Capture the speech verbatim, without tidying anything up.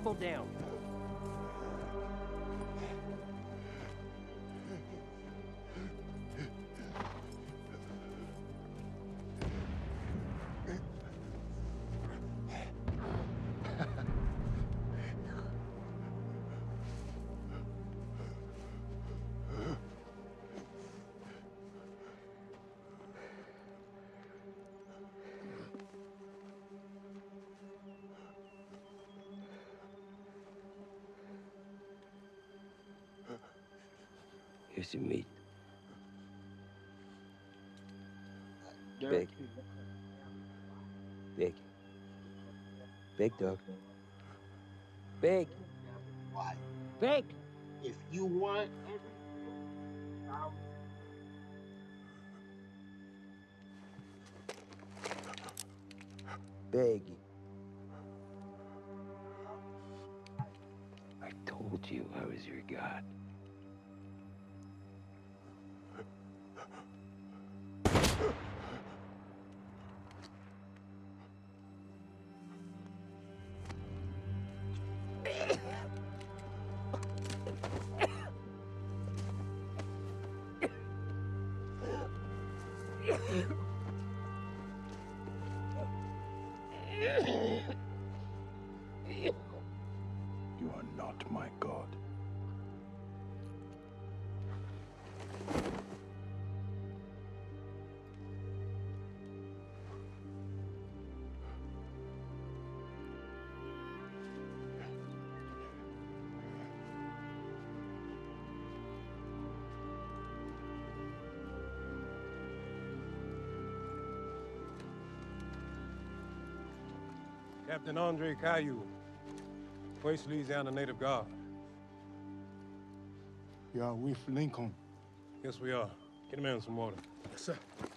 tumble down. Here's some meat. Big. Big. Big, dog. Big. Why? Big. If you want I'll... Big. I told you I was your God. You are not my God. Captain Andre Caillou, West Louisiana Native Guard. You are with Lincoln. Yes, we are. Get him in some water. Yes, sir.